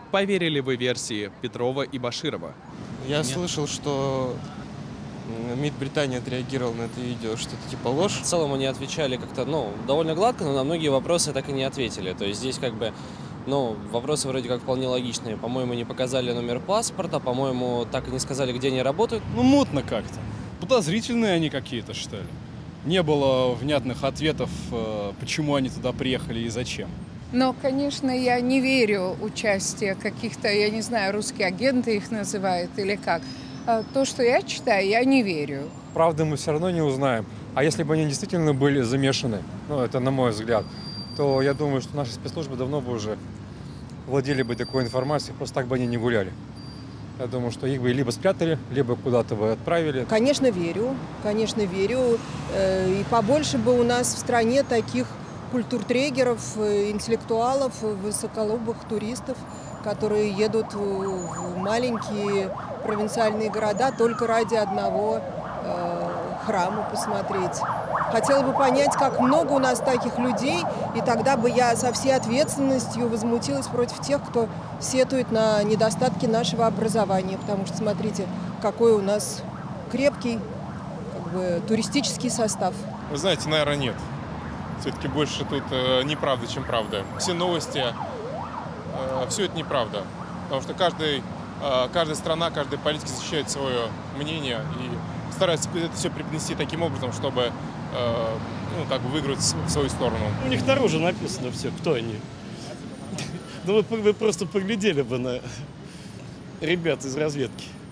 Поверили вы версии Петрова и Баширова? Я Нет. слышал, что МИД Британии отреагировал на это видео, что это типа ложь. В целом они отвечали как-то, довольно гладко, но на многие вопросы так и не ответили. То есть здесь вопросы вроде как вполне логичные. По-моему, не показали номер паспорта, по-моему, так и не сказали, где они работают. Мутно как-то. Подозрительные они какие-то, что ли. Не было внятных ответов, почему они туда приехали и зачем. Но, конечно, я не верю участию каких-то, я не знаю, русские агенты их называют или как. То, что я читаю, я не верю. Правды мы все равно не узнаем. А если бы они действительно были замешаны, это на мой взгляд, то я думаю, что наши спецслужбы давно бы уже владели бы такой информацией, просто так бы они не гуляли. Я думаю, что их бы либо спрятали, либо куда-то бы отправили. Конечно, верю. И побольше бы у нас в стране таких культуртрегеров, интеллектуалов, высоколобых туристов, которые едут в маленькие провинциальные города только ради одного храма посмотреть. Хотела бы понять, как много у нас таких людей, и тогда бы я со всей ответственностью возмутилась против тех, кто сетует на недостатки нашего образования. Потому что, смотрите, какой у нас крепкий туристический состав. Вы знаете, наверное, нет. Все-таки больше тут неправда, чем правда. Все новости, все это неправда. Потому что каждая страна, каждый политик защищает свое мнение и старается это все преподнести таким образом, чтобы выиграть в свою сторону. У них наружу написано все, кто они. Вы просто поглядели бы на ребят из разведки.